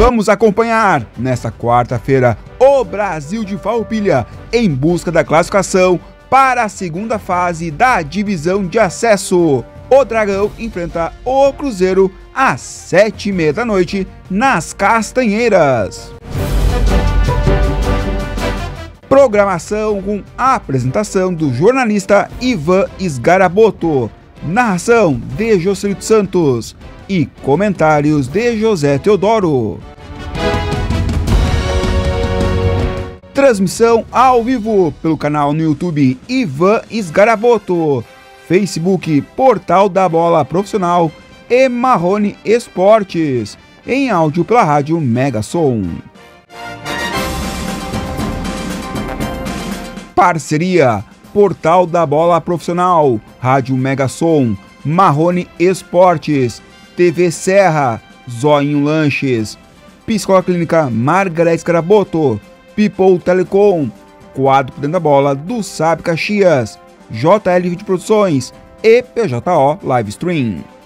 Vamos acompanhar, nesta quarta-feira, o Brasil de Farroupilha em busca da classificação para a segunda fase da divisão de acesso. O Dragão enfrenta o Cruzeiro às 7h30 da noite nas Castanheiras. Programação com a apresentação do jornalista Ivan Sgaraboto, narração de Joselito Santos e comentários de José Teodoro. Transmissão ao vivo pelo canal no YouTube Ivan Sgaraboto, Facebook Portal da Bola Profissional e Marrone Esportes, em áudio pela rádio Megasom. Parceria Portal da Bola Profissional, Rádio Megasom, Marrone Esportes, TV Serra, Zoinho Lanches, Psicóloga Clínica Margarete Sgaraboto, People Telecom, Quadro por Dentro da Bola do Sabe Caxias, JL Vídeo Produções e PJO Livestream.